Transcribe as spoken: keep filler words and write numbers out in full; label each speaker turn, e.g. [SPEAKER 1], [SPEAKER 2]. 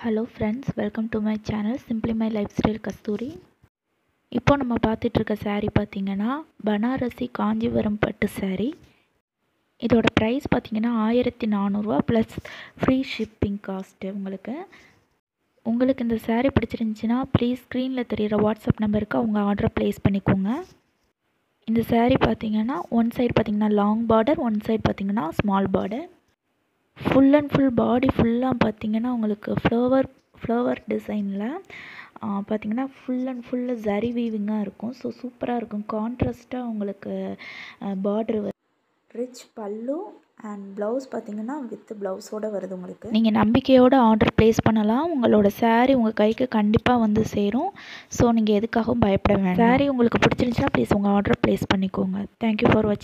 [SPEAKER 1] Hello friends, welcome to my channel simply my lifestyle Kasthuri. இப்போ நம்ம பார்த்துட்ருக்க saree பார்த்திங்கன்னா பனாரசி காஞ்சிபுரம் பட்டு saree. இதோட ப்ரைஸ் பார்த்திங்கன்னா ஆயிரத்தி நானூறுரூவா ப்ளஸ் ஃப்ரீ ஷிப்பிங் காஸ்ட்டு. உங்களுக்கு உங்களுக்கு இந்த saree பிடிச்சிருந்துச்சின்னா ப்ளீஸ் ஸ்க்ரீனில் தெரிகிற வாட்ஸ்அப் நம்பருக்கு அவங்க ஆர்டரை ப்ளேஸ் பண்ணிக்கோங்க. இந்த saree பார்த்திங்கன்னா ஒன் சைடு பார்த்திங்கன்னா லாங் பார்டர், ஒன் சைடு பார்த்திங்கன்னா small border. Full and full body ஃபுல்லாக பார்த்திங்கன்னா உங்களுக்கு ஃப்ளவர் ஃப்ளவர் டிசைனில் பார்த்திங்கன்னா ஃபுல் அண்ட் ஃபுல்லு ஜரி வீவிங்காக இருக்கும். ஸோ சூப்பராக இருக்கும். கான்ட்ராஸ்ட்டாக உங்களுக்கு border rich pallu and blouse பார்த்திங்கன்னா வித் ப்ளவுஸோடு வருது. உங்களுக்கு நீங்கள் நம்பிக்கையோடு ஆர்டர் ப்ளேஸ் பண்ணலாம். உங்களோட saree உங்கள் கைக்கு கண்டிப்பாக வந்து சேரும். ஸோ நீங்கள் எதுக்காகவும் பயப்பட வேண்டாம். saree உங்களுக்கு பிடிச்சிருந்துச்சுன்னா ப்ளீஸ் உங்கள் ஆர்டர் ப்ளேஸ் பண்ணிக்கோங்க. தேங்க்யூ ஃபார் வாட்சிங்.